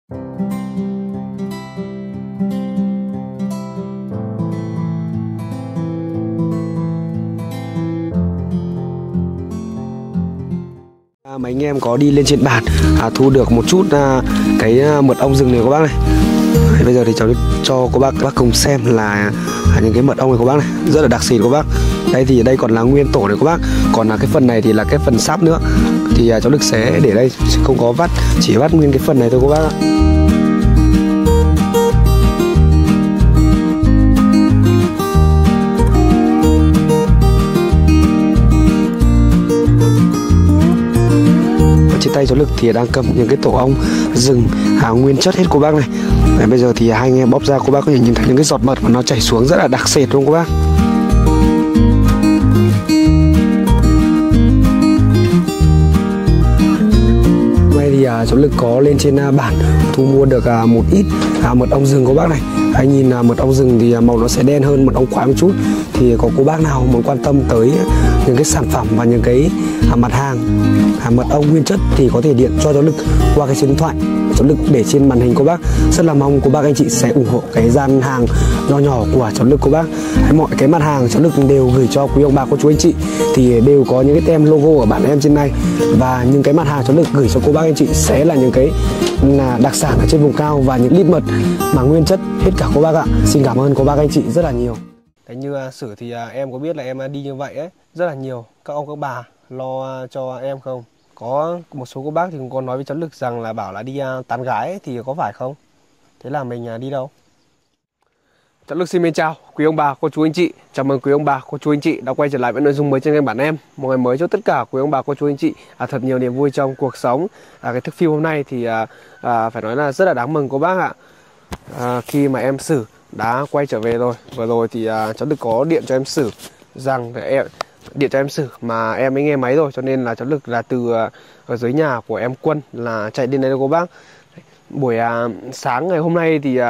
Mấy anh em có đi lên trên bản thu được một chút cái mật ong rừng này các bác này. Bây giờ thì cháu cho các bác cùng xem là những cái mật ong này các bác này, rất là đặc xịn các bác. Đây thì đây còn là nguyên tổ này các bác, còn là cái phần này thì là cái phần sáp nữa. Thì cháu Đức sẽ để đây, không có vắt, chỉ vắt nguyên cái phần này thôi các bác ạ. Trên tay cháu Lực thì đang cầm những cái tổ ong rừng nguyên chất hết cô bác này. Đấy, bây giờ thì hai anh em bóp ra, cô bác có thể nhìn thấy những cái giọt mật mà nó chảy xuống rất là đặc sệt luôn cô bác. Hôm nay thì cháu Lực có lên trên bản thu mua được một ít mật ong rừng cô bác này. Anh nhìn mật ong rừng thì màu nó sẽ đen hơn mật ong khoái một chút. Thì có cô bác nào muốn quan tâm tới những cái sản phẩm và những cái mặt hàng mật ong nguyên chất thì có thể điện cho cháu Lực qua cái số điện thoại cháu Lực để trên màn hình cô bác. Rất là mong cô bác anh chị sẽ ủng hộ cái gian hàng nho nhỏ của cháu Lực cô bác. Mọi cái mặt hàng cháu Lực đều gửi cho quý ông bà cô chú anh chị thì đều có những cái tem logo ở bản em trên này, và những cái mặt hàng cháu Lực gửi cho cô bác anh chị sẽ là những cái đặc sản ở trên vùng cao và những lít mật mà nguyên chất hết cả cô bác ạ. Xin cảm ơn cô bác anh chị rất là nhiều. Đấy, như Sử thì em có biết là em đi như vậy ấy, rất là nhiều các ông các bà lo cho em không? Có một số cô bác thì cũng có nói với cháu Lực rằng là bảo là đi tán gái ấy, thì có phải không? Thế là mình đi đâu? Cháu Lực xin mến chào quý ông bà cô chú anh chị. Chào mừng quý ông bà cô chú anh chị đã quay trở lại với nội dung mới trên kênh bản em. Một ngày mới cho tất cả quý ông bà cô chú anh chị thật nhiều niềm vui trong cuộc sống. Cái thức phim hôm nay thì phải nói là rất là đáng mừng cô bác ạ. Khi mà em Sử đã quay trở về rồi. Vừa rồi thì cháu Lực có điện cho em Sử rằng điện cho em Sử mà em mới nghe máy rồi, cho nên là cháu Lực là từ ở dưới nhà của em Quân là chạy đến đây cô bác. Buổi sáng ngày hôm nay thì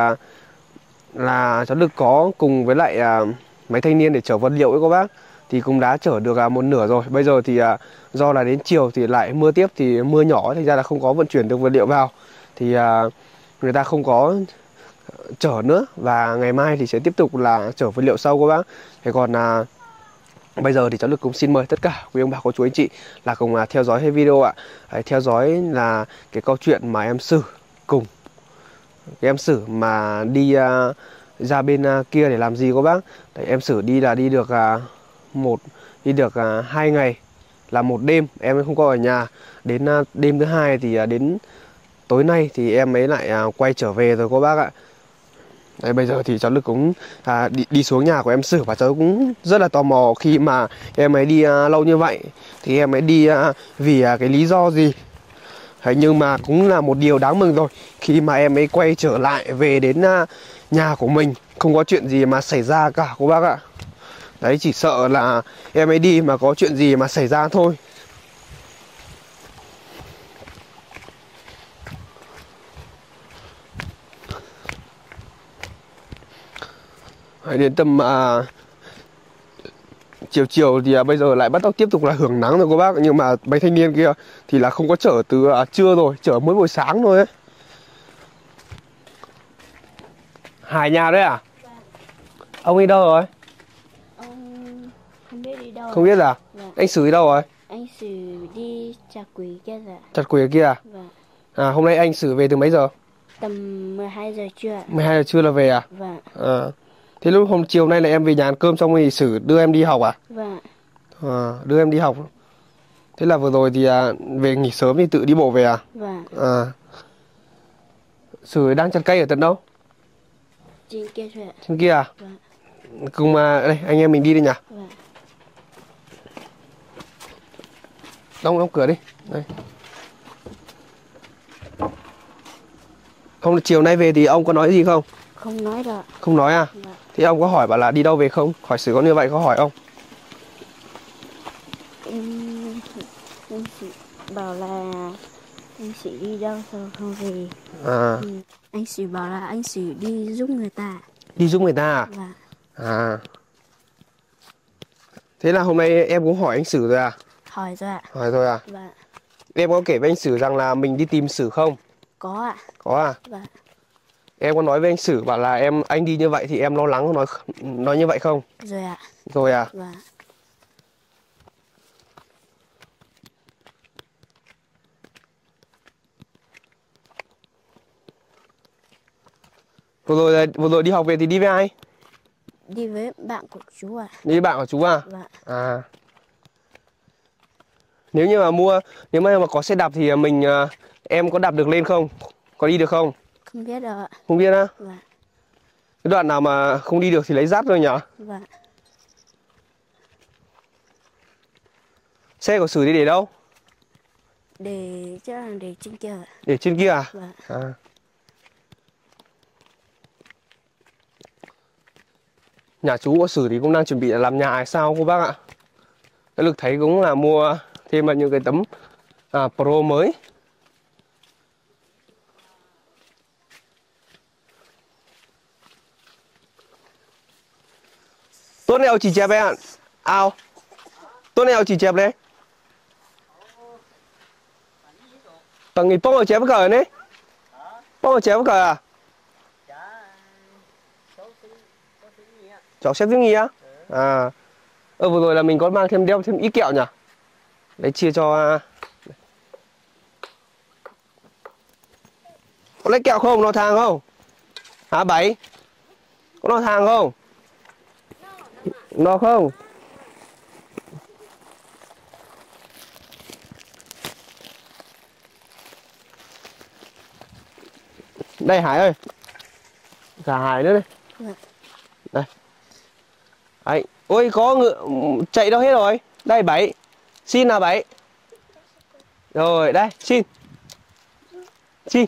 là cháu Lực có cùng với lại mấy thanh niên để chở vật liệu ấy cô bác, thì cũng đã chở được một nửa rồi. Bây giờ thì do là đến chiều thì lại mưa tiếp, thì mưa nhỏ thành ra là không có vận chuyển được vật liệu vào, thì người ta không có chở nữa, và ngày mai thì sẽ tiếp tục là chở vật liệu sau cô bác. Thế còn bây giờ thì cháu Lực cũng xin mời tất cả quý ông bà cô chú anh chị là cùng theo dõi cái video ạ. Theo dõi là cái câu chuyện mà em Sử cùng cái em Sử mà đi ra bên kia để làm gì cô bác. Đấy, em Sử đi là đi được 2 ngày là 1 đêm, em không có ở nhà. Đến đêm thứ 2 thì đến tối nay thì em ấy lại quay trở về rồi cô bác ạ. Đấy, bây giờ thì cháu Lực cũng đi xuống nhà của em Sử, và cháu cũng rất là tò mò khi mà em ấy đi lâu như vậy thì em ấy đi vì cái lý do gì. Đấy, nhưng mà cũng là một điều đáng mừng rồi khi mà em ấy quay trở lại về đến nhà của mình, không có chuyện gì mà xảy ra cả cô bác ạ. Đấy, chỉ sợ là em ấy đi mà có chuyện gì mà xảy ra thôi. Đấy, đến tầm chiều thì bây giờ lại bắt đầu tiếp tục là hưởng nắng rồi cô bác. Nhưng mà mấy thanh niên kia thì là không có chở từ trưa rồi, chở mới buổi sáng thôi ấy. Hải nhà đấy à? Vâng. Ông đi đâu rồi? Ông không biết đi đâu. Không biết à? Vâng. Anh Sử đi đâu rồi? Anh Sử đi chặt quỷ kia rồi. Chặt quỷ kia à? Vâng. Hôm nay anh Sử về từ mấy giờ? Tầm 12 giờ trưa. 12 giờ trưa là về à? Vâng. Thế lúc hôm chiều nay là em về nhà ăn cơm xong thì Sử đưa em đi học à? Vâng. Đưa em đi học. Thế là vừa rồi thì về nghỉ sớm thì tự đi bộ về à? Vâng. Sử đang chặt cây ở tận đâu? Trên kia thôi ạ. Trên kia à? Vâng. Cùng đây anh em mình đi đây nhỉ? Vâng. Đóng cửa đi. Đây. Hôm chiều nay về thì ông có nói gì không? Không nói đâu. Không nói à? Vâng. Thế ông có hỏi bảo là đi đâu về không? Hỏi Sử có như vậy có hỏi không? Anh Sử bảo là anh Sử đi đâu rồi không về. Anh Sử bảo là anh Sử đi giúp người ta. Đi giúp người ta à? Vâng. Thế là hôm nay em cũng hỏi anh Sử rồi à? Hỏi rồi ạ. Hỏi rồi à? Vâng. Em có kể với anh Sử rằng là mình đi tìm Sử không? Có ạ. Có à? Vâng. Em có nói với anh Sử bảo là anh đi như vậy thì em lo lắng nói như vậy không? Rồi ạ. Rồi à? Vâng. Vừa rồi đi học về thì đi với ai? Đi với bạn của chú ạ. Đi với bạn của chú à? Vâng. À. Nếu mà có xe đạp thì em có đạp được lên không? Có đi được không? Không biết đâu ạ. Không biết á? Vâng. Cái đoạn nào mà không đi được thì lấy dắt rồi nhở? Vâng. Xe của Sử đi để đâu? Chắc là để trên kia ạ. Để trên kia à? Vâng. À. Nhà chú có Sử thì cũng đang chuẩn bị làm nhà hay sao cô bác ạ? Cái Lực thấy cũng là mua thêm những cái tấm Pro mới. Tốt nào chỉ chẹp em ạ. Ao. Tốt nào chỉ chẹp đấy. Tầng nghỉ bông ở chẹp cờ đấy. Bông ở chẹp cờ à? Cháu xếp tiếng Nghi á? À. Vừa rồi là mình có mang đeo thêm ít kẹo nhỉ? Đấy chia cho. Có lấy kẹo không? Nó thang không? Hả Bảy? Có nó thang không? Nó không? Đây Hải ơi. Cả Hải nữa đây. Đây. Đấy. Ôi có ngựa chạy đâu hết rồi. Đây Bảy. Xin nào Bảy. Rồi đây xin. Xin.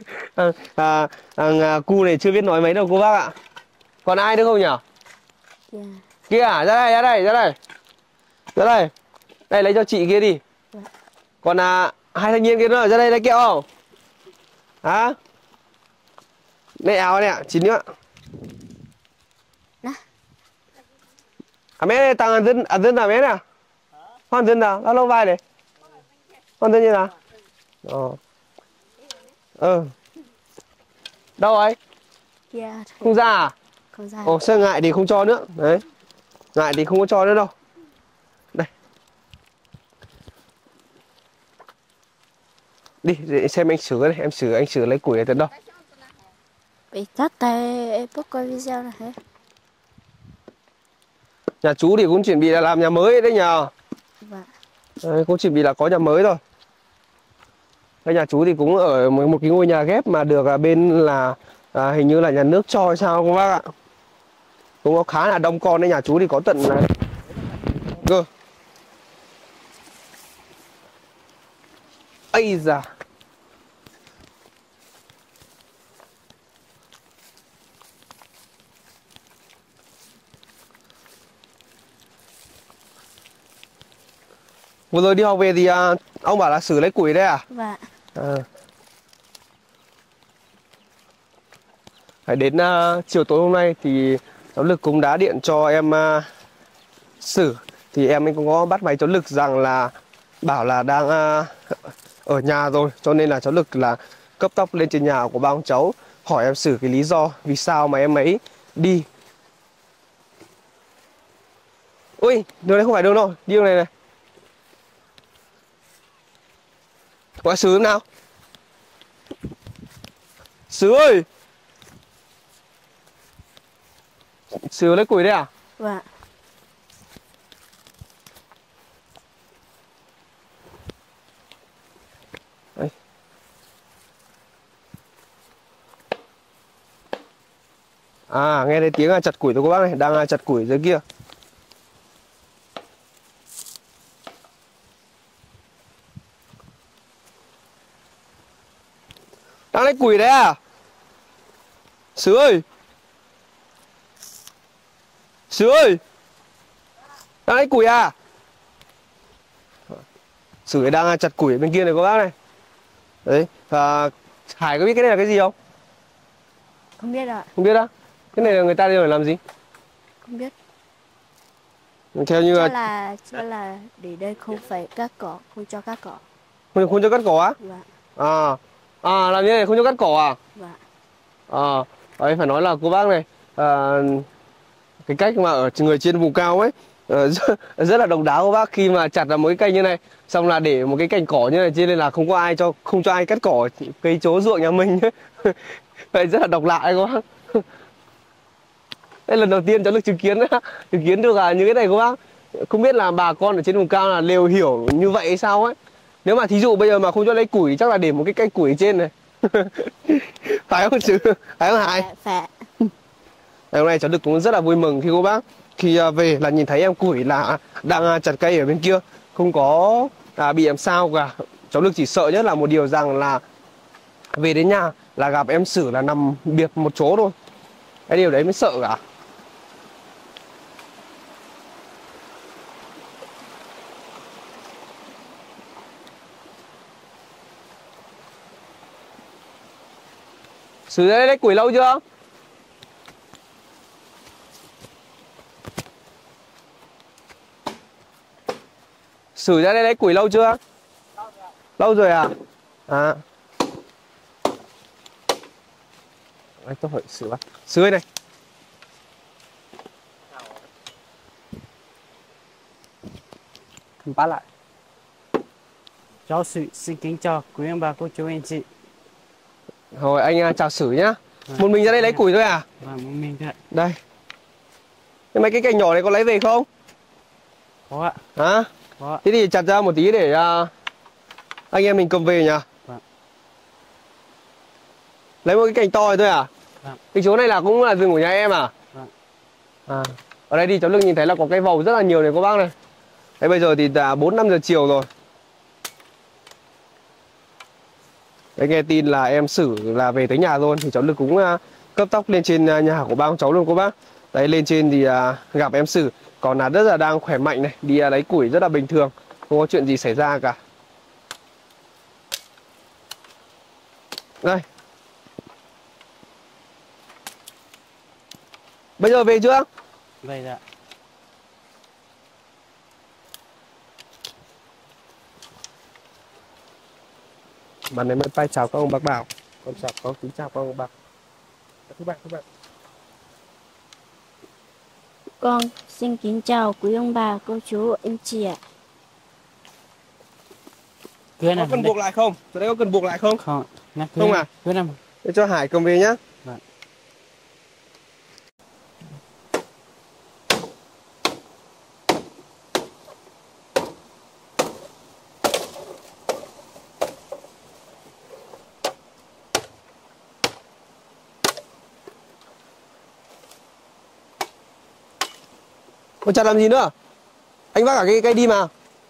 Cu này chưa biết nói mấy đâu cô bác ạ. Còn ai nữa không nhỉ? Yeah. Kia à? Ra đây, ra đây, ra đây. Ra đây. Đây lấy cho chị kia đi. Yeah. Còn hai thanh niên kia nữa ra đây lấy kẹo không? Hả? Đây áo này ạ, chín nữa. Mẹ tăng ăn là mẹ nè. Con dân nào, lâu vai này. Con dân như nào? Đâu rồi? Yeah, Không ra à? không ra. Ồ, sao ngại thì không cho nữa. Đấy. Ngại thì không có cho nữa đâu. Đây. Đi, để xem anh Sử đây. Anh Sử lấy củi ở tận đâu? Bị tắt tay em bốc coi video này hết. Nhà chú thì cũng chuẩn bị là làm nhà mới đấy nhờ. Vâng. Đấy, cũng chuẩn bị là có nhà mới rồi. Cái nhà chú thì cũng ở một cái ngôi nhà ghép mà được bên là hình như là nhà nước cho hay sao các bác ạ. Cũng có khá là đông con đấy, nhà chú thì có tận này. Cơ. Ây da. Vừa rồi đi học về thì ông bảo là Sử lấy củi đấy à? Vâng. Đến chiều tối hôm nay thì cháu Lực cũng đã điện cho em Sử. Thì em cũng có bắt máy cháu Lực rằng là bảo là đang ở nhà rồi. Cho nên là cháu Lực là cấp tốc lên trên nhà của ba ông cháu, hỏi em Sử cái lý do vì sao mà em ấy đi. Ui, đường này không phải đường đâu, đi đường này này. Gọi Sử nào. Sử ơi. Sử lấy củi đấy à? Vâng. Đây. Nghe thấy tiếng chặt củi rồi cô bác này, đang chặt củi dưới kia. Đang lấy củi đấy à? Sử ơi. Sử ơi. Đang lấy củi à? Sử đang chặt củi bên kia này cô bác này. Đấy. Hải có biết cái này là cái gì không? Không biết ạ. Không biết á? Cái này là người ta đi để làm gì? Không biết. Theo như Chắc là để đây không phải cắt cỏ, không cho cắt cỏ. Không cho cắt cỏ á? Vâng. À làm như này không cho cắt cỏ à? Vâng. Đấy phải nói là cô bác này cái cách mà ở người trên vùng cao ấy rất là độc đáo cô bác, khi mà chặt ra một cái cây như này xong là để một cái cành cỏ như này trên, nên là không cho ai cắt cỏ cây chỗ ruộng nhà mình ấy. Vậy rất là độc lạ đấy cô bác. Đây lần đầu tiên cháu được chứng kiến được như cái này cô bác. Không biết là bà con ở trên vùng cao là đều hiểu như vậy hay sao ấy. Nếu mà thí dụ bây giờ mà không cho lấy củi thì chắc là để một cái cây củi trên này. Phải không chứ? Phải không Hải? Phải. Ngày hôm nay cháu được cũng rất là vui mừng khi cô bác khi về là nhìn thấy em củi là đang chặt cây ở bên kia, không có bị làm sao cả. Cháu được chỉ sợ nhất là một điều rằng là về đến nhà là gặp em Sử là nằm biệt một chỗ thôi. Cái điều đấy mới sợ cả. Sử ra lấy củi lâu chưa? Sử ra đây lấy củi lâu chưa? Lâu rồi à? À. Đấy, tôi hỏi Sử bác. Sử ơi này. Bắt lại. Cháu Sử xin kính chào quý ông bà cô chú anh chị. Rồi anh chào Sử nhá. Một mình ra đây lấy củi thôi à? Vâng, một mình thôi ạ. Đây. Nhưng mấy cái cành nhỏ này có lấy về không? Có ạ. Hả? Có ạ. Thế thì chặt ra một tí để anh em mình cầm về nhỉ? Vâng. Lấy một cái cành to này thôi à? Vâng. Cái chỗ này là cũng là rừng của nhà em à? Vâng. À. Ở đây thì cháu Lương nhìn thấy là có cây vầu rất là nhiều này cô bác này. Đấy, bây giờ thì đã 4-5 giờ chiều rồi. Đấy, nghe tin là em Sử là về tới nhà rồi thì cháu Lực cũng cấp tốc lên trên nhà của ba ông cháu luôn cô bác. Đấy, lên trên thì gặp em Sử còn là rất là đang khỏe mạnh này, đi lấy củi rất là bình thường, không có chuyện gì xảy ra cả. Đây. Bây giờ về chưa? Về rồi ạ. Bạn này mới tay chào các ông bác Bảo. Con chào con kính chào các ông bác. Các bạn. Con xin kính chào quý ông bà, cô chú, anh chị ạ. Có cần buộc lại không? Chỗ đây có cần buộc lại không? Không. Không à? Cứ nằm. Để cho Hải cầm về nhá. Vâng. Còn chặt làm gì nữa? Anh vác cả cái cây đi mà.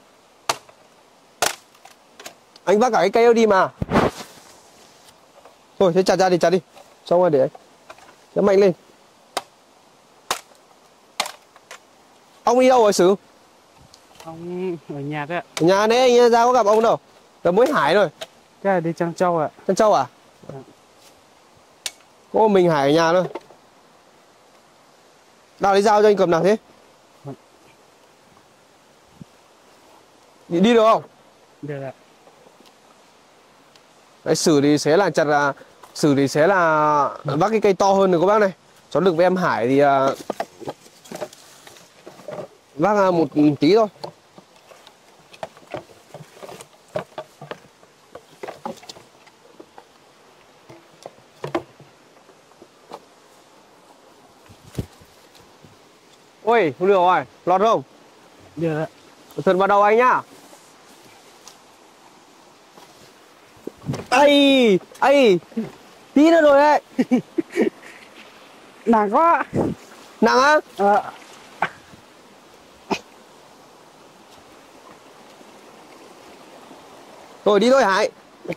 Anh vác cả cái cây đi mà. Thôi thế chặt ra thì chặt đi. Xong rồi để anh. Kéo mạnh lên. Ông đi đâu rồi Sử? Ông ở nhà đấy ạ. Ở nhà đấy, anh ra có gặp ông đâu. Tớ mới Hải rồi. Cái này đi Trăng Châu ạ. Trăng Châu à? Có một mình Hải ở nhà thôi. Nào lấy dao cho anh cầm nào thế. Đi được không? Được ạ. Đấy, Sử thì sẽ là Sử thì sẽ là vác cái cây to hơn rồi các bác này. Cháu Lực với em Hải thì vác một tí thôi. Ôi, không được rồi, lọt không? Được ạ. Thật vào đầu anh nhá. Ây, tí nữa rồi đấy. Nặng quá. Nặng á? Rồi đi thôi Hải.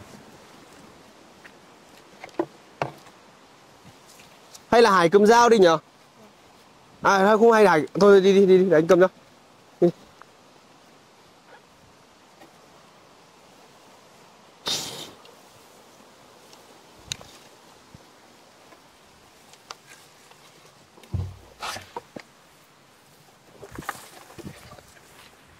Hay là Hải cầm dao đi nhở? À không, hay Hải thôi đi để anh cầm cho. Đi.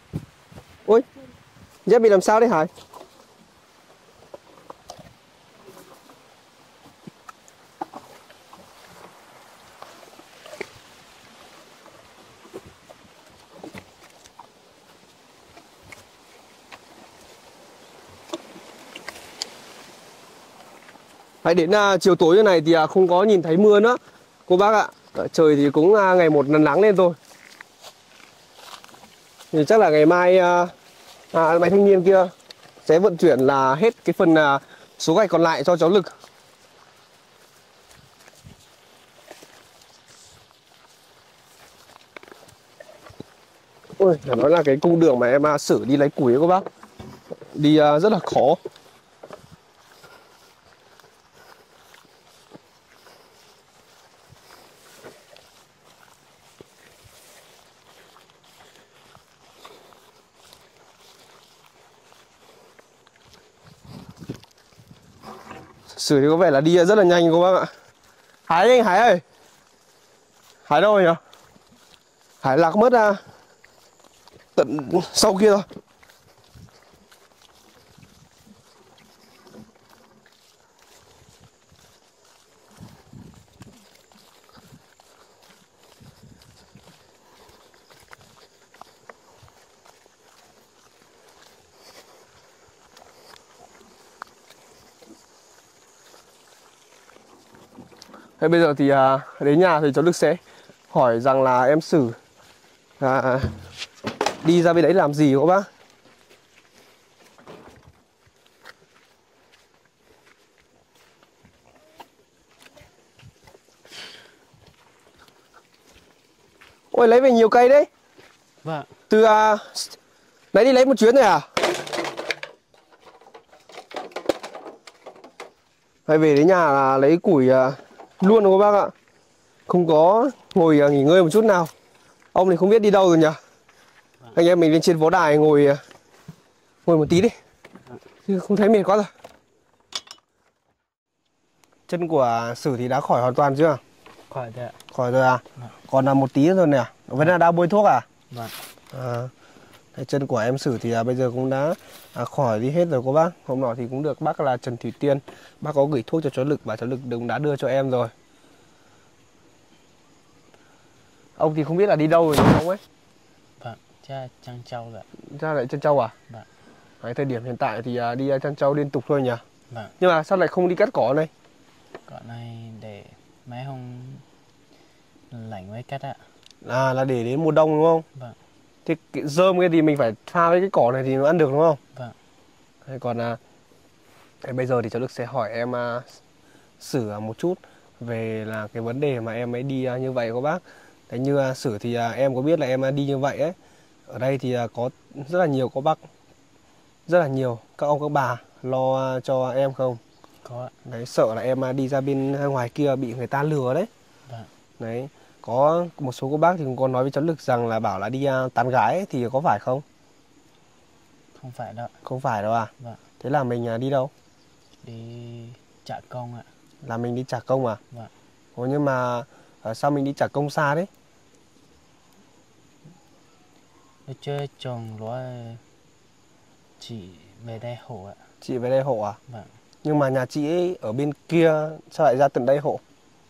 Ôi, dép bị làm sao đấy Hải? Đấy, đến chiều tối như này thì không có nhìn thấy mưa nữa cô bác ạ. Trời thì cũng ngày một nắng lên thôi. Thì chắc là ngày mai máy thanh niên kia sẽ vận chuyển là hết cái phần số gạch còn lại cho cháu Lực. Ôi, nói là cái cung đường mà em xử đi lấy củi ấy các bác, đi rất là khó. Xử thì có vẻ là đi rất là nhanh các bác ạ. Hải anh, Hải ơi. Hải đâu rồi nhỉ? Hải lạc mất tận sau kia rồi. Thế bây giờ thì đến nhà thì cháu Lực sẽ hỏi rằng là em xử đi ra bên đấy làm gì các bác. Ôi lấy về nhiều cây đấy. Vâng. Từ nãy đi lấy một chuyến rồi à? Phải về đến nhà là lấy củi luôn rồi các bác ạ. Không có ngồi nghỉ ngơi một chút nào. Ông thì không biết đi đâu rồi nhỉ? Anh em mình lên trên pháo đài ngồi một tí đi. Chứ không thấy mệt quá rồi. Chân của Sử thì đã khỏi hoàn toàn chưa? Khỏi rồi ạ. Khỏi rồi à? Còn là một tí rồi nè. Vẫn là đang bôi thuốc à? Vâng. Chân của em Sử thì bây giờ cũng đã khỏi đi hết rồi cô bác. Hôm nọ thì cũng được bác là Trần Thủy Tiên, bác có gửi thuốc cho cháu Lực và cháu Lực cũng đã đưa cho em rồi. Ông thì không biết là đi đâu rồi ông ấy. Vâng, cha chăn trâu rồi. Ra lại Trân Châu à? Vâng. Đấy, thời điểm hiện tại thì đi Trân Châu liên tục thôi nhỉ? Vâng. Nhưng mà sao lại không đi cắt cỏ này? Cỏ này để mấy hôm lạnh mới cắt ạ. Là để đến mùa đông đúng không? Vâng. Thế cái rơm cái thì mình phải pha với cái cỏ này thì nó ăn được đúng không? Vâng. Thế còn bây giờ thì cháu Lực sẽ hỏi em Sử một chút về là cái vấn đề mà em ấy đi như vậy cô bác. Thế như Sử thì em có biết là em đi như vậy ấy. Ở đây thì có rất là nhiều cô bác, rất là nhiều các ông các bà lo cho em không? Có ạ. Đấy, sợ là em đi ra bên ngoài kia bị người ta lừa đấy. Vâng. Đấy, có một số cô bác thì cũng có nói với cháu Lực rằng là bảo là đi tán gái ấy, thì có phải không? Không phải đâu. Không phải đâu à? Vâng. Thế là mình đi đâu? Đi trả công ạ. Là mình đi trả công à? Vâng. Ồ, nhưng mà sao mình đi trả công xa đấy? Tôi chơi trồng lúa chị về đây hộ ạ. Chị về đây hộ à? Vâng. Nhưng mà nhà chị ấy ở bên kia sao lại ra tận đây hộ?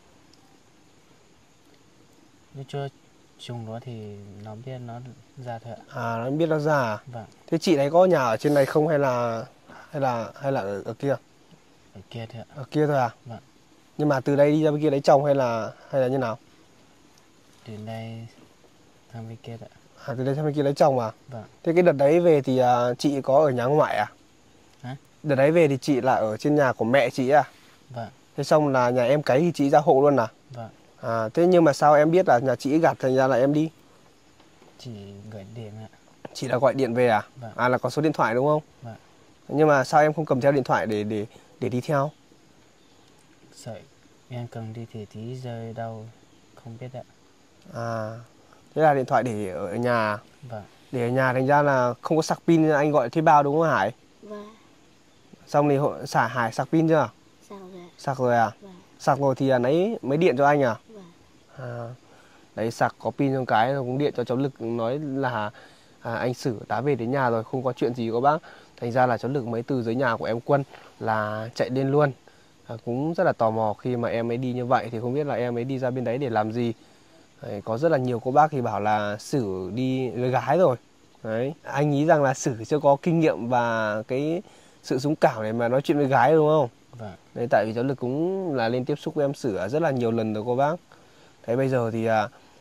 Nếu chơi trồng lúa thì nó biết nó ra thôi ạ. À, nó biết nó ra à? Vâng. Thế chị ấy có nhà ở trên này không hay là ở kia? Ở kia thôi ạ. Ở kia thôi à? Vâng. Nhưng mà từ đây đi ra bên kia lấy chồng hay là như nào? Từ đây sang bên kia ạ. À, từ đây sang bên kia lấy chồng à? Vâng. Thế cái đợt đấy về thì chị có ở nhà ngoại à? Hả? Đợt đấy về thì chị là ở trên nhà của mẹ chị à? Vâng. Thế xong là nhà em cấy thì chị ra hộ luôn à? Vâng. À, thế nhưng mà sao em biết là nhà chị gạt thành ra là em đi? Chị gửi điện ạ. Chị đã gọi điện về à? Vâng. À, là có số điện thoại đúng không? Vâng. Nhưng mà sao em không cầm theo điện thoại để đi theo? Sợ em cần đi thì tí rơi đâu không biết ạ. À, thế là điện thoại để ở nhà. Vâng. Để ở nhà thành ra là không có sạc pin nên anh gọi thuê bao đúng không Hải? Vâng. Xong thì Hải sạc pin chưa? Sao rồi? Sạc rồi à? Vâng. Sạc rồi thì lấy mới điện cho anh à? Vâng. À, đấy, sạc có pin trong cái rồi cũng điện cho cháu Lực nói là anh Sử đã về đến nhà rồi, không có chuyện gì các bác. Thành ra là cháu Lực mới từ dưới nhà của em Quân là chạy lên luôn. Cũng rất là tò mò khi mà em ấy đi như vậy thì không biết là em ấy đi ra bên đấy để làm gì. Đấy, có rất là nhiều cô bác thì bảo là Sử đi với gái rồi. Đấy, anh nghĩ rằng là Sử chưa có kinh nghiệm và cái sự dũng cảm để mà nói chuyện với gái đúng không? Vâng. Đấy, tại vì cháu Lực cũng là lên tiếp xúc với em Sử rất là nhiều lần rồi cô bác. Thế bây giờ thì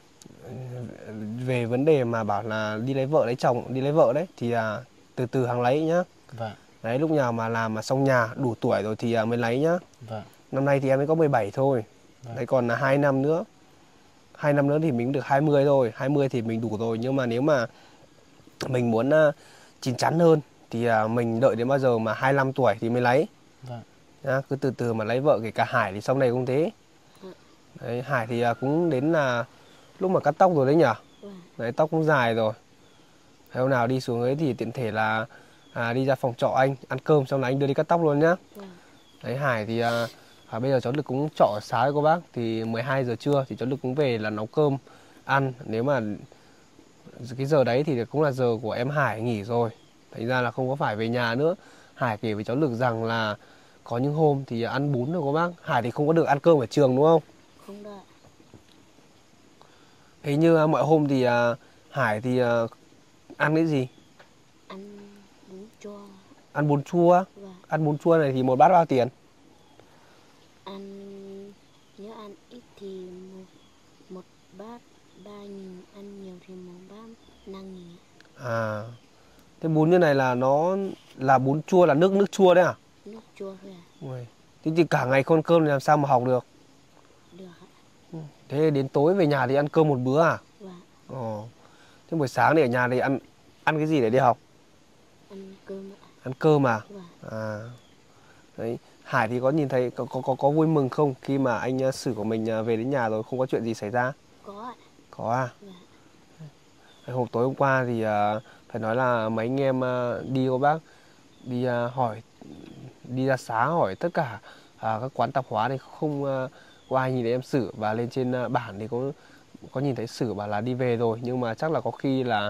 về vấn đề mà bảo là đi lấy vợ lấy chồng, đi lấy vợ đấy thì từ từ hàng lấy nhá. Vâng. Đấy, lúc nào mà làm mà xong nhà đủ tuổi rồi thì mới lấy nhá. Vâng. Năm nay thì em mới có 17 thôi. Vâng. Đấy, còn là 2 năm nữa. 2 năm nữa thì mình được 20 thôi. 20 thì mình đủ rồi. Nhưng mà nếu mà mình muốn chín chắn hơn thì mình đợi đến bao giờ mà 25 tuổi thì mới lấy. Vâng. Nhá, cứ từ từ mà lấy vợ. Kể cả Hải thì sau này cũng thế. Đấy, Hải thì cũng đến là lúc mà cắt tóc rồi đấy nhỉ. Đấy, tóc cũng dài rồi. Thế hôm nào đi xuống ấy thì tiện thể là đi ra phòng trọ anh ăn cơm, xong là anh đưa đi cắt tóc luôn nhá. Đấy, Hải thì bây giờ cháu Lực cũng trọ ở xá với cô bác. Thì 12 giờ trưa thì cháu Lực cũng về là nấu cơm ăn. Nếu mà cái giờ đấy thì cũng là giờ của em Hải nghỉ rồi, thành ra là không có phải về nhà nữa. Hải kể với cháu Lực rằng là có những hôm thì ăn bún rồi cô bác. Hải thì không có được ăn cơm ở trường đúng không? Không được. Thế như mọi hôm thì Hải thì ăn cái gì? Ăn bún chua. Ăn bún chua. Vâng. Ăn bún chua này thì một bát bao tiền? Nếu ăn ít thì một bát 3.000, ăn nhiều thì một bát 5.000. Thế bún như này là nó là bún chua, là nước chua đấy à? Nước chua thôi à? Ui, thế thì cả ngày không ăn cơm thì làm sao mà học được? Được ạ. Thế đến tối về nhà thì ăn cơm một bữa à? Vâng. Thế buổi sáng thì ở nhà thì ăn cái gì để đi học? Ăn cơm ạ. Ăn cơm à? Vâng. Đấy, Hải thì có nhìn thấy có vui mừng không khi mà anh Sử của mình về đến nhà rồi không có chuyện gì xảy ra? Có ạ. Có à? Vâng. Hôm tối hôm qua thì phải nói là mấy anh em đi cô bác, đi hỏi, đi ra xá hỏi tất cả các quán tạp hóa thì không có ai nhìn thấy em Sử. Và lên trên bản thì có nhìn thấy Sử bảo là đi về rồi, nhưng mà chắc là có khi là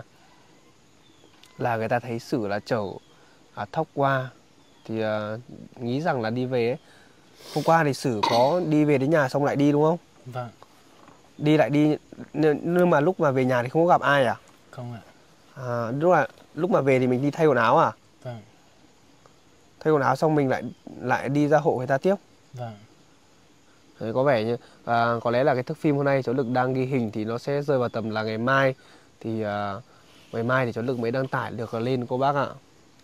người ta thấy Sử là chở thóc qua thì nghĩ rằng là đi về ấy. Hôm qua thì Sử có đi về đến nhà xong lại đi đúng không? Vâng. Đi lại đi, nhưng mà lúc mà về nhà thì không có gặp ai à? Không ạ. Lúc mà về thì mình đi thay quần áo à? Vâng. Thay quần áo xong mình lại đi ra hộ người ta tiếp. Vâng. Đấy, có vẻ như có lẽ là cái thước phim hôm nay cháu Lực đang ghi hình thì nó sẽ rơi vào tầm là ngày mai. Thì ngày mai thì cháu Lực mới đăng tải được lên cô bác ạ.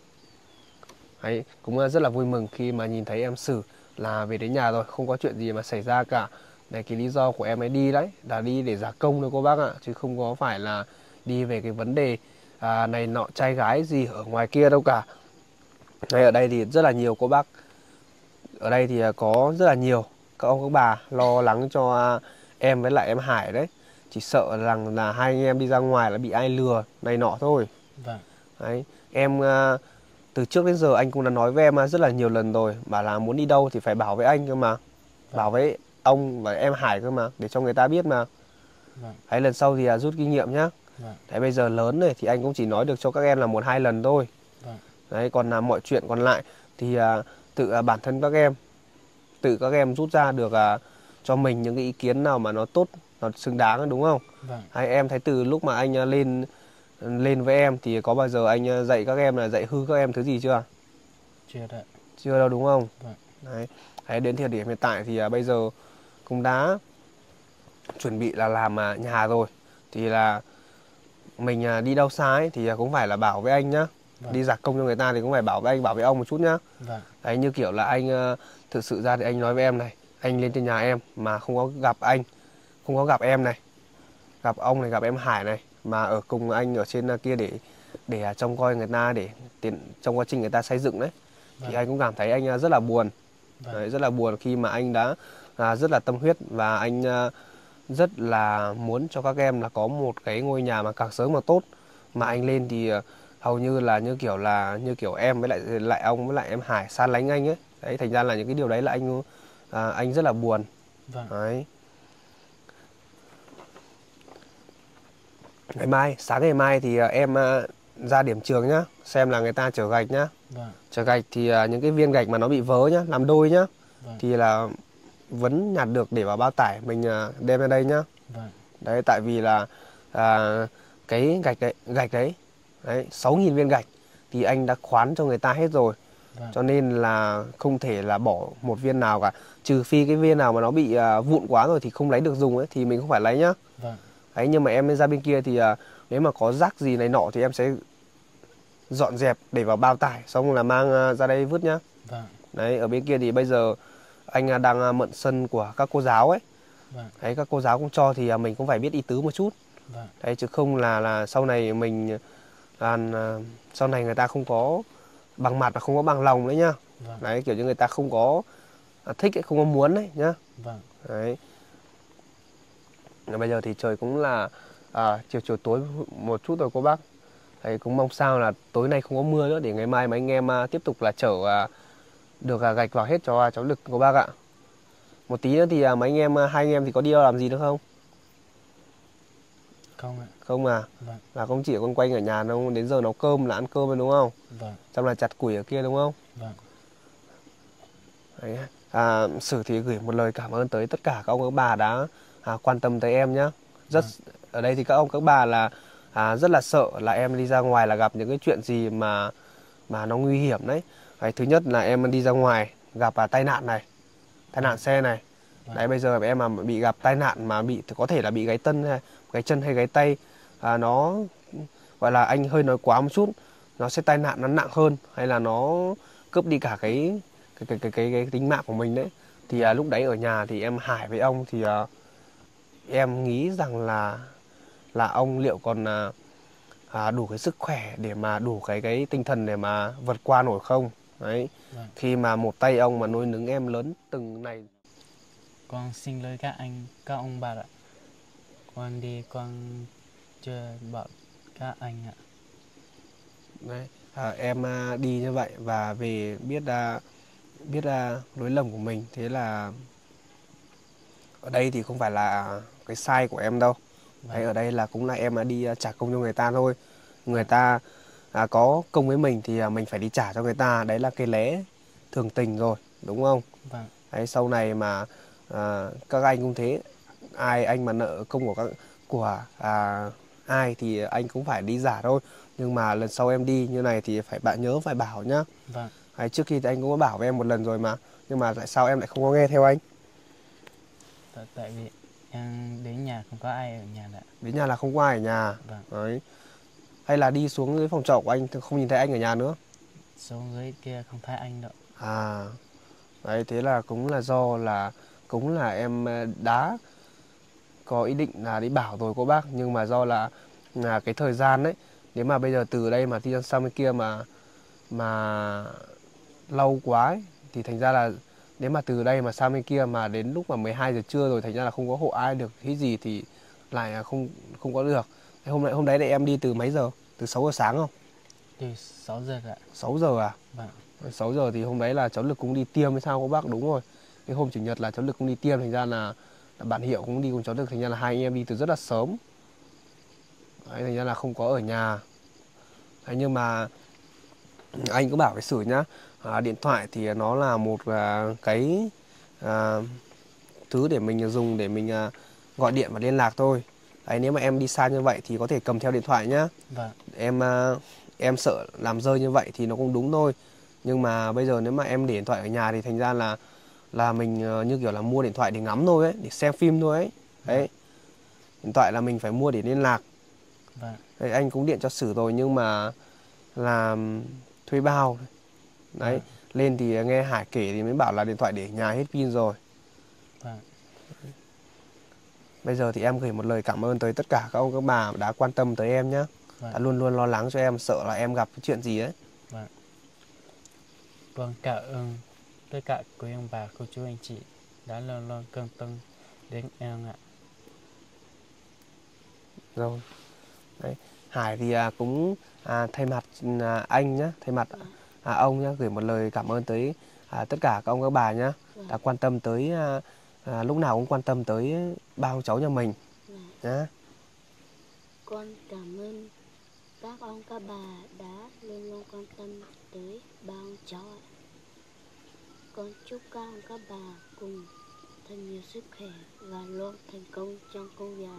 Đấy, cũng rất là vui mừng khi mà nhìn thấy em Sử là về đến nhà rồi, không có chuyện gì mà xảy ra cả. Này, cái lý do của em ấy đi đấy là đi để giả công thôi cô bác ạ, chứ không có phải là đi về cái vấn đề này nọ trai gái gì ở ngoài kia đâu cả. Đây, ở đây thì rất là nhiều cô bác, ở đây thì có rất là nhiều các ông các bà lo lắng cho em với lại em Hải đấy. Chỉ sợ rằng là hai anh em đi ra ngoài là bị ai lừa này nọ thôi. Vâng. Đấy, em từ trước đến giờ anh cũng đã nói với em rất là nhiều lần rồi, bảo là muốn đi đâu thì phải bảo với anh cơ mà. Bảo với ông và em Hải cơ mà, để cho người ta biết mà. Đấy, lần sau thì rút kinh nghiệm nhá. Đấy, bây giờ lớn rồi thì anh cũng chỉ nói được cho các em là 1-2 lần thôi. Đấy, còn là mọi chuyện còn lại thì tự bản thân các em, tự các em rút ra được cho mình những cái ý kiến nào mà nó tốt, nó xứng đáng, đúng không? Hay em thấy từ lúc mà anh lên với em thì có bao giờ anh dạy các em là dạy hư các em thứ gì chưa? Chưa đấy. Chưa đâu đúng không? Đấy, đến thời điểm hiện tại thì bây giờ cũng đã chuẩn bị là làm nhà rồi. Thì là mình đi đâu xa ấy, thì cũng phải là bảo với anh nhá. Đi giặc công cho người ta thì cũng phải bảo với anh, bảo với ông một chút nhá. Đấy, như kiểu là anh thực sự ra thì anh nói với em này, anh lên trên nhà em mà không có gặp anh, không có gặp em này, gặp ông này, gặp em Hải này, mà ở cùng anh ở trên kia để trông coi người ta, để trong quá trình người ta xây dựng đấy, thì anh cũng cảm thấy anh rất là buồn. Đấy, rất là buồn khi mà anh đã rất là tâm huyết và anh rất là muốn cho các em là có một cái ngôi nhà mà càng sớm càng tốt. Mà anh lên thì hầu như là như kiểu em với lại ông với lại em Hải san lánh anh ấy. Đấy, thành ra là những cái điều đấy là anh rất là buồn. Đấy. Sáng ngày mai thì em ra điểm trường nhá, xem là người ta chở gạch nhá. Chở gạch thì những cái viên gạch mà nó bị vớ nhá, làm đôi nhá, thì là vẫn nhặt được để vào bao tải mình đem ra đây nhá. Đấy, tại vì là cái gạch đấy 6.000 viên gạch thì anh đã khoán cho người ta hết rồi. Cho nên là không thể là bỏ một viên nào cả. Trừ phi cái viên nào mà nó bị vụn quá rồi thì không lấy được dùng ấy thì mình không phải lấy nhá. Đấy, nhưng mà em ra bên kia thì nếu mà có rác gì này nọ thì em sẽ dọn dẹp để vào bao tải xong là mang ra đây vứt nhá. Đấy, ở bên kia thì bây giờ anh đang mượn sân của các cô giáo ấy. Đấy, các cô giáo cũng cho thì mình cũng phải biết ý tứ một chút. Đấy, chứ không là sau này mình sau này người ta không có bằng mặt và không có bằng lòng đấy nhá. Đấy, kiểu như người ta không có thích ấy, không có muốn đấy nhá. Đấy. Bây giờ thì trời cũng là chiều tối một chút rồi cô bác. Đấy, cũng mong sao là tối nay không có mưa nữa để ngày mai mà anh em tiếp tục là chở được gạch vào hết cho cháu Lực cô bác ạ. Một tí nữa thì mấy anh em, hai anh em thì có đi đâu làm gì nữa không? Không ạ. Không à? Là không chỉ con quanh ở nhà đâu, đến giờ nấu cơm là ăn cơm rồi đúng không? Xong là chặt củi ở kia đúng không? Đấy. Sử thì gửi một lời cảm ơn tới tất cả các ông các bà đã quan tâm tới em nhé. Ở đây thì các ông các bà là rất là sợ là em đi ra ngoài là gặp những cái chuyện gì mà nó nguy hiểm đấy. Đấy, thứ nhất là em đi ra ngoài gặp tai nạn này, tai nạn xe này. Đấy, bây giờ em mà bị gặp tai nạn mà có thể là bị gãy chân hay gãy tay, nó gọi là anh hơi nói quá một chút, nó sẽ tai nạn nó nặng hơn hay là nó cướp đi cả cái tính mạng của mình đấy. Thì lúc đấy ở nhà thì em Hải với ông thì em nghĩ rằng là ông liệu còn đủ cái sức khỏe để mà đủ cái tinh thần để mà vượt qua nổi không? Đấy. Khi mà một tay ông mà nuôi nấng em lớn từng này. Con xin lỗi các ông bà ạ. Con đi con chơi bọn các anh ạ. Đấy. Em đi như vậy và về biết lỗi lầm của mình. Thế là ở đây thì không phải là cái sai của em đâu. Đấy, ở đây là cũng là em đi trả công cho người ta thôi. Người ta có công với mình thì mình phải đi trả cho người ta. Đấy là cái lẽ thường tình rồi, đúng không? Đấy, sau này mà các anh cũng thế. Ai anh mà nợ công của ai thì anh cũng phải đi trả thôi. Nhưng mà lần sau em đi như này thì nhớ phải bảo nhá. Đấy, trước khi thì anh cũng có bảo với em một lần rồi mà. Nhưng mà tại sao em lại không có nghe theo anh? Tại vì em đến nhà không có ai ở nhà nữa. Đến nhà là không có ai ở nhà. Đấy. Hay là đi xuống dưới phòng trọ của anh không nhìn thấy anh ở nhà nữa? Xuống dưới kia không thấy anh đâu. Đấy, thế là cũng là do là cũng là em đã có ý định là đi bảo rồi cô bác. Nhưng mà do là cái thời gian đấy, nếu mà bây giờ từ đây mà đi sang bên kia mà lâu quá ấy, thì thành ra là nếu mà từ đây mà sang bên kia mà đến lúc mà 12 giờ trưa rồi thành ra là không có hộ ai được cái gì thì lại không có được. Hôm đấy thì em đi từ mấy giờ? Từ 6 giờ sáng không? Từ 6 giờ ạ. 6 giờ à? 6 giờ thì hôm đấy là cháu Lực cũng đi tiêm hay sao cô bác? Đúng rồi. Cái hôm chủ nhật là cháu Lực cũng đi tiêm, thành ra là bạn Hiệu cũng đi cùng cháu Lực, thành ra là hai anh em đi từ rất là sớm. Đấy, thành ra là không có ở nhà. Đấy, nhưng mà anh cứ bảo với Sử nhá, điện thoại thì nó là một cái thứ để mình dùng để mình gọi điện và liên lạc thôi. Đấy, nếu mà em đi xa như vậy thì có thể cầm theo điện thoại nhá. Em sợ làm rơi như vậy thì nó cũng đúng thôi. Nhưng mà bây giờ nếu mà em để điện thoại ở nhà thì thành ra là mình như kiểu là mua điện thoại để ngắm thôi ấy, để xem phim thôi ấy. Đấy. Điện thoại là mình phải mua để liên lạc. Đấy, anh cũng điện cho Sử rồi nhưng mà là thuê bao. Đấy, lên thì nghe Hải kể thì mới bảo là điện thoại để ở nhà hết pin rồi. Bây giờ thì em gửi một lời cảm ơn tới tất cả các ông các bà đã quan tâm tới em nhé. Đã luôn luôn lo lắng cho em, sợ là em gặp cái chuyện gì ấy. Con cảm ơn tất cả quý ông bà, cô chú anh chị đã luôn luôn quan tâm đến em ạ. Rồi. Đấy. Hải thì cũng thay mặt anh nhé, thay mặt ông nhé, gửi một lời cảm ơn tới tất cả các ông các bà nhé, đã quan tâm tới lúc nào cũng quan tâm tới ba ông cháu nhà mình nhé. Con cảm ơn các ông các bà đã luôn luôn quan tâm tới ba ông cháu ạ. Con chúc các ông các bà cùng thật nhiều sức khỏe và luôn thành công trong công việc.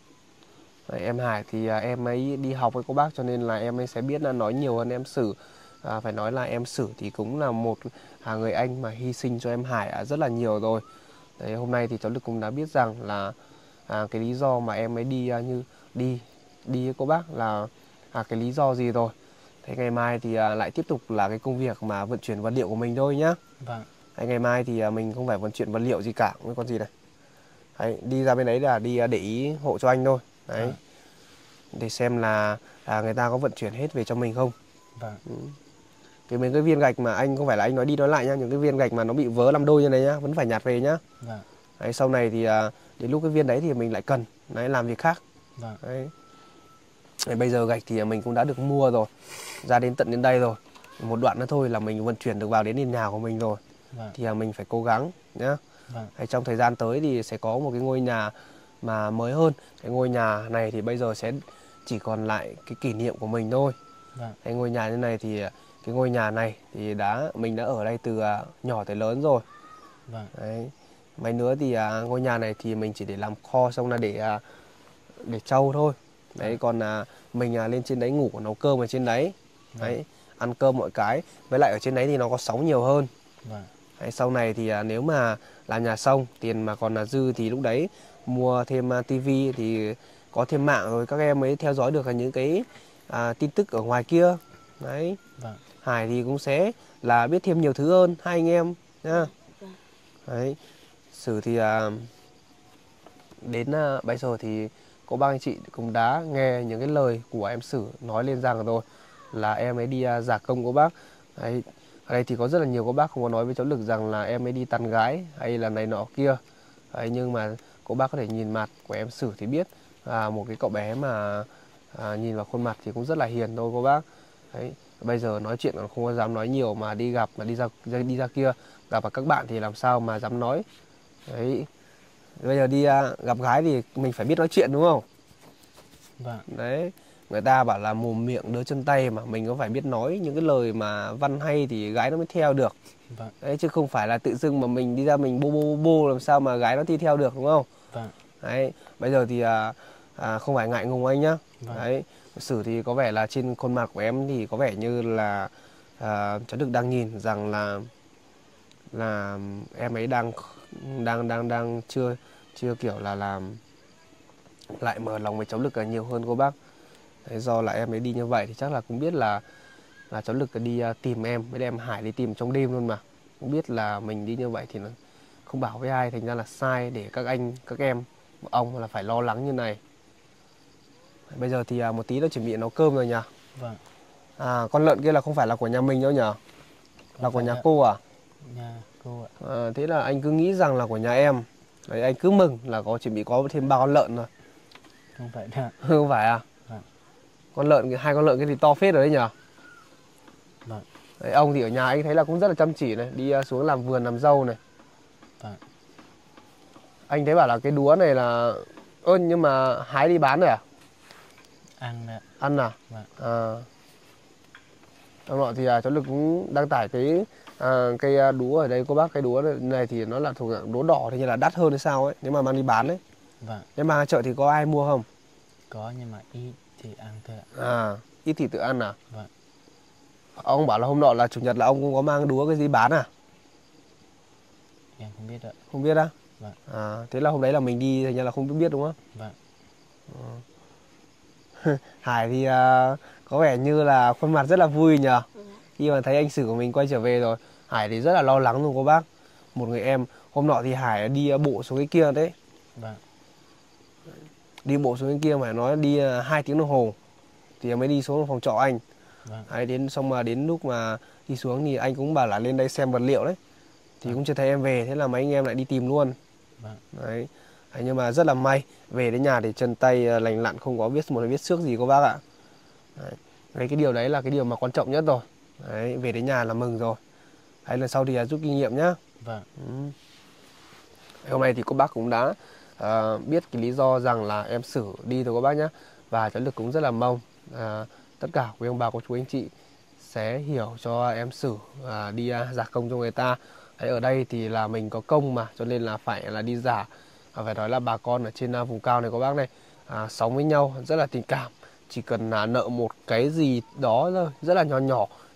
Em Hải thì em ấy đi học với cô bác cho nên là em ấy sẽ biết là nói nhiều hơn em Sử. phải nói là em Sử thì cũng là một người anh mà hy sinh cho em Hải rất là nhiều rồi. Đấy, hôm nay thì cháu Lực cũng đã biết rằng là cái lý do mà em ấy đi đi với cô bác là cái lý do gì rồi. Thế ngày mai thì lại tiếp tục là cái công việc mà vận chuyển vật liệu của mình thôi nhá. Vâng. Đấy, ngày mai thì mình không phải vận chuyển vật liệu gì cả, với con gì này. Đấy, đi ra bên đấy là đi để ý hộ cho anh thôi. Đấy. Để xem là người ta có vận chuyển hết về cho mình không. Vâng. Cái mấy cái viên gạch mà anh không phải là anh nói đi nói lại nhá, những cái viên gạch mà nó bị vớ làm đôi như này nhá, vẫn phải nhặt về nhá. Vâng. Đấy, sau này thì đến lúc cái viên đấy thì mình lại cần làm việc khác. Vâng. Đấy. Đấy, bây giờ gạch thì mình cũng đã được mua rồi, ra đến tận đến đây rồi, một đoạn nữa thôi là mình vận chuyển được vào đến nền nhà của mình rồi. Vâng. Thì mình phải cố gắng nhá. Vâng. Đấy, trong thời gian tới thì sẽ có một cái ngôi nhà mà mới hơn. Cái ngôi nhà này thì bây giờ sẽ chỉ còn lại cái kỷ niệm của mình thôi. Vâng. Cái ngôi nhà như này thì cái ngôi nhà này thì mình đã ở đây từ nhỏ tới lớn rồi. Vâng. Đấy. Mấy nữa thì ngôi nhà này thì mình chỉ để làm kho, xong là để trâu thôi. Đấy, còn mình lên trên đấy ngủ, nấu cơm ở trên đấy. Đấy, ăn cơm mọi cái. Với lại ở trên đấy thì nó có sóng nhiều hơn. Vâng. Đấy, sau này thì nếu mà làm nhà xong, tiền mà còn là dư thì lúc đấy mua thêm tivi thì có thêm mạng rồi, các em mới theo dõi được những cái tin tức ở ngoài kia. Đấy. Vâng. Hải thì cũng sẽ là biết thêm nhiều thứ hơn, hai anh em nhá. Vâng. Đấy. Sử thì đến bây giờ thì cô bác anh chị cũng đã nghe những cái lời của em Sử nói lên rằng rồi là em ấy đi giả công của bác. Đấy. Ở đây thì có rất là nhiều cô bác không có nói với cháu Lực rằng là em ấy đi tán gái hay là này nọ kia. Đấy, nhưng mà cô bác có thể nhìn mặt của em Sử thì biết một cái cậu bé mà nhìn vào khuôn mặt thì cũng rất là hiền thôi cô bác. Đấy. Bây giờ nói chuyện còn không có dám nói nhiều, mà đi gặp mà đi ra kia gặp các bạn thì làm sao mà dám nói. Đấy. Bây giờ đi gặp gái thì mình phải biết nói chuyện đúng không? Vâng. Đấy. Người ta bảo là mồm miệng đứa chân tay, mà mình có phải biết nói những cái lời mà văn hay thì gái nó mới theo được. Vâng. Đấy, chứ không phải là tự dưng mà mình đi ra mình bô làm sao mà gái nó đi theo được đúng không? Vâng. Đấy. Bây giờ thì không phải ngại ngùng anh nhá. Vâng. Đấy. Sử thì có vẻ là trên khuôn mặt của em thì có vẻ như là cháu Đức đang nhìn rằng là em ấy đang chưa kiểu là làm lại mở lòng với cháu Lực nhiều hơn cô bác. Đấy, do là em ấy đi như vậy thì chắc là cũng biết là cháu Lực đi tìm em, với em Hải đi tìm trong đêm luôn mà. Cũng biết là mình đi như vậy thì nó không bảo với ai, thành ra là sai để các em ông là phải lo lắng như này. Bây giờ thì một tí nó chuẩn bị nấu cơm rồi nhỉ? Vâng. Con lợn kia là không phải là của nhà mình đâu nhỉ? Là của nhà cô à? Nhà cô ạ. Thế là anh cứ nghĩ rằng là của nhà em. Đấy, anh cứ mừng là chuẩn bị có thêm 3 con lợn rồi. Không phải đâu. Không phải à? Vâng. Hai con lợn cái thì to phết rồi đấy nhỉ? Vâng. Đấy, ông thì ở nhà anh thấy là cũng rất là chăm chỉ này, đi xuống làm vườn làm dâu này. Vâng. Anh thấy bảo là cái đúa này là nhưng mà hái đi bán rồi à? Ăn ạ. Ăn à? Vâng. Trong nọ thì cháu Lực cũng đăng tải cái cây đúa ở đây cô bác. Cái đúa này thì nó là thuộc dạng đúa đỏ thì như là đắt hơn hay sao ấy, nếu mà mang đi bán đấy. Vâng. Nếu mà chợ thì có ai mua không? Có nhưng mà ít thì ăn thôi ạ. Ít thì tự ăn à? Vâng. Ông bảo là hôm nọ là chủ nhật là ông cũng có mang đúa cái gì bán à? Em không biết ạ. Không biết á? Vâng. Thế là hôm đấy là mình đi thành ra là không biết đúng không? Vâng. Hải thì có vẻ như là khuôn mặt rất là vui nhờ. Khi mà thấy anh Sử của mình quay trở về rồi. Hải thì rất là lo lắng luôn cô bác. Một người em, hôm nọ thì Hải đi bộ xuống cái kia đấy. Vâng. Đi bộ xuống cái kia mà nói đi 2 tiếng đồng hồ thì mới đi xuống phòng trọ anh. Vâng. Đấy, xong mà đến lúc mà đi xuống thì anh cũng bảo là lên đây xem vật liệu đấy. Thì cũng chưa thấy em về, thế là mấy anh em lại đi tìm luôn. Vâng. Đấy. Nhưng mà rất là may, về đến nhà thì chân tay lành lặn, không có một vết xước gì cô bác ạ. Đấy, cái điều đấy là cái điều mà quan trọng nhất rồi. Đấy, về đến nhà là mừng rồi. Đấy, lần sau thì rút kinh nghiệm nhá. Vâng. Hôm nay thì cô bác cũng đã biết cái lý do rằng là em Sử đi rồi cô bác nhá. Và cháu Lực cũng rất là mong tất cả quý ông bà cô chú anh chị sẽ hiểu cho em Sử đi giả công cho người ta. Đấy, ở đây thì là mình có công mà, cho nên là phải là đi giả. Phải nói là bà con ở trên vùng cao này cô bác này sống với nhau rất là tình cảm. Chỉ cần nợ một cái gì đó thôi, rất là nhỏ nhỏ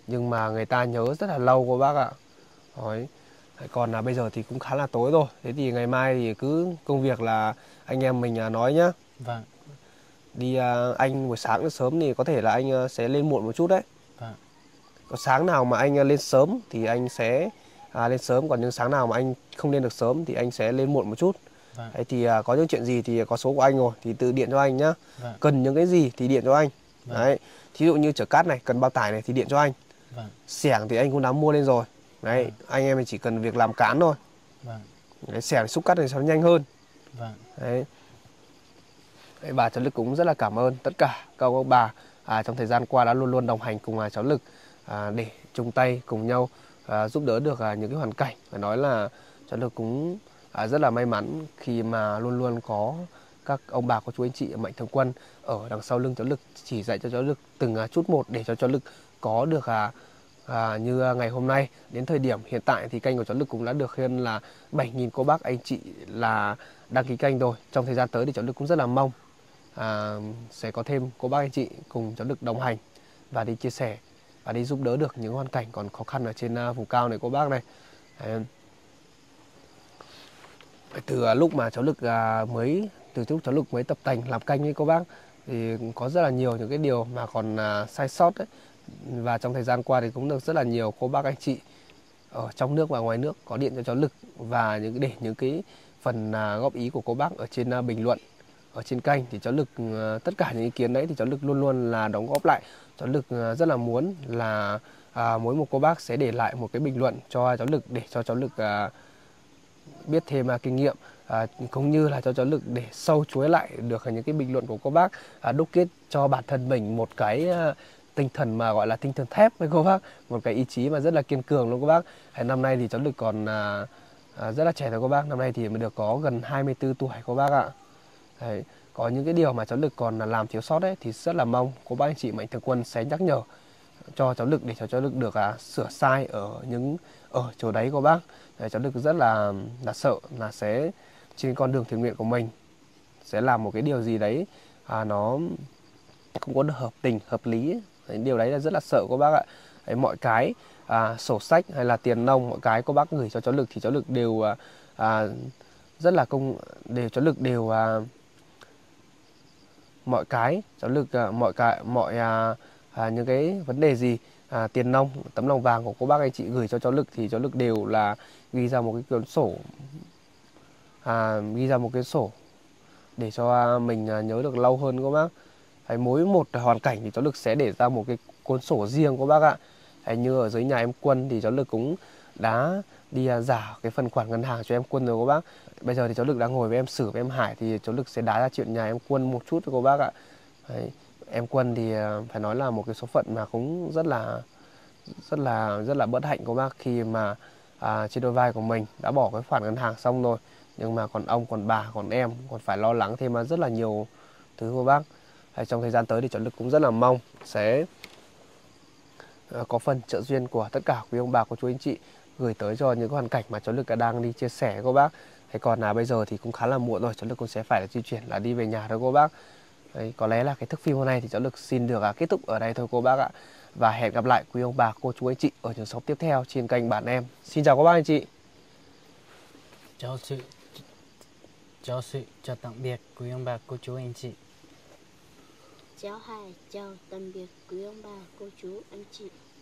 nhưng mà người ta nhớ rất là lâu cô bác ạ. Đấy. Còn là bây giờ thì cũng khá là tối rồi, thế thì ngày mai thì cứ công việc là anh em mình nói nhá. Vâng. Đi anh buổi sáng sớm thì có thể là anh sẽ lên muộn một chút đấy. Vâng. Có sáng nào mà anh lên sớm thì anh sẽ lên sớm, còn những sáng nào mà anh không lên được sớm thì anh sẽ lên muộn một chút. Vâng. Đấy, thì có những chuyện gì thì có số của anh rồi thì tự điện cho anh nhá. Vâng. Cần những cái gì thì điện cho anh. Vâng. Đấy, thí dụ như chở cát này, cần bao tải này thì điện cho anh. Vâng. Xẻng thì anh cũng đã mua lên rồi. Đấy, Vâng. anh em mình chỉ cần việc làm cán thôi. Vâng. Đấy, xẻng xúc cát này cho nó nhanh hơn. Vâng. Đấy. Đấy, bà cháu Lực cũng rất là cảm ơn tất cả các ông bà trong thời gian qua đã luôn luôn đồng hành cùng cháu Lực để chung tay cùng nhau giúp đỡ được những cái hoàn cảnh. Phải nói là cháu Lực cũng rất là may mắn khi mà luôn luôn có các ông bà, có chú anh chị mạnh thường quân ở đằng sau lưng cháu Lực, chỉ dạy cho cháu Lực từng chút một để cho cháu Lực có được như ngày hôm nay. Đến thời điểm hiện tại thì kênh của cháu Lực cũng đã được hơn là 7.000 cô bác anh chị là đăng ký kênh rồi. Trong thời gian tới thì cháu Lực cũng rất là mong sẽ có thêm cô bác anh chị cùng cháu Lực đồng hành và đi chia sẻ và đi giúp đỡ được những hoàn cảnh còn khó khăn ở trên vùng cao này cô bác này. Từ lúc mà cháu Lực từ lúc cháu Lực mới tập tành làm kênh với cô bác thì có rất là nhiều những cái điều mà còn sai sót đấy. Và trong thời gian qua thì cũng được rất là nhiều cô bác anh chị ở trong nước và ngoài nước có điện cho cháu Lực và để những cái phần góp ý của cô bác ở trên bình luận ở trên kênh, thì cháu Lực tất cả những ý kiến đấy thì cháu Lực luôn luôn là đóng góp lại. Cháu Lực rất là muốn là mỗi một cô bác sẽ để lại một cái bình luận cho cháu Lực để cho cháu Lực biết thêm kinh nghiệm, cũng như là cho cháu Lực để sâu chuối lại được những cái bình luận của cô bác, đúc kết cho bản thân mình một cái tinh thần mà gọi là tinh thần thép với cô bác, một cái ý chí mà rất là kiên cường luôn cô bác. Năm nay thì cháu Lực còn rất là trẻ thôi cô bác, năm nay thì mới được có gần 24 tuổi cô bác ạ. Đấy, có những cái điều mà cháu Lực còn làm thiếu sót đấy thì rất là mong cô bác anh chị mạnh thường quân sẽ nhắc nhở cho cháu Lực để cho cháu Lực được sửa sai ở chỗ đấy cô bác. Đấy, cháu Lực rất là sợ là sẽ trên con đường thiện nguyện của mình sẽ làm một cái điều gì đấy nó không có được hợp tình hợp lý. Đấy, điều đấy là rất là sợ cô bác ạ. Đấy, mọi cái sổ sách hay là tiền nong, mọi cái cô bác gửi cho cháu Lực thì cháu Lực đều rất là cháu Lực đều mọi cái cháu Lực mọi những cái vấn đề gì tiền nong, tấm lòng vàng của cô bác anh chị gửi cho cháu Lực thì cháu Lực đều là ghi ra một cái cuốn sổ, ghi ra một cái sổ để cho mình nhớ được lâu hơn cô bác. Đấy, mỗi một hoàn cảnh thì cháu Lực sẽ để ra một cái cuốn sổ riêng cô bác ạ. Đấy, như ở dưới nhà em Quân thì cháu Lực cũng đã đi giả cái phần khoản ngân hàng cho em Quân rồi cô bác. Bây giờ thì cháu Lực đang ngồi với em Sử với em Hải thì cháu Lực sẽ đá ra chuyện nhà em Quân một chút cho cô bác ạ. Đấy, em Quân thì phải nói là một cái số phận mà cũng rất là bất hạnh cô bác, khi mà trên đôi vai của mình đã bỏ cái khoản ngân hàng xong rồi, nhưng mà còn ông, còn bà, còn em còn phải lo lắng thêm rất là nhiều thứ cô bác. Trong thời gian tới thì cháu Lực cũng rất là mong sẽ có phần trợ duyên của tất cả quý ông bà, cô chú anh chị gửi tới cho những hoàn cảnh mà cháu Lực đang đi chia sẻ cô bác. Còn bây giờ thì cũng khá là muộn rồi, cháu Lực cũng sẽ phải di chuyển là đi về nhà thôi cô bác. Đấy, có lẽ là cái thức phim hôm nay thì cháu Lực xin được kết thúc ở đây thôi cô bác ạ. Và hẹn gặp lại quý ông bà, cô chú anh chị ở những số tiếp theo trên kênh Bản Em. Xin chào các bác anh chị. Chào tạm biệt quý ông bà, cô chú anh chị. Chào tạm biệt quý ông bà, cô chú anh chị.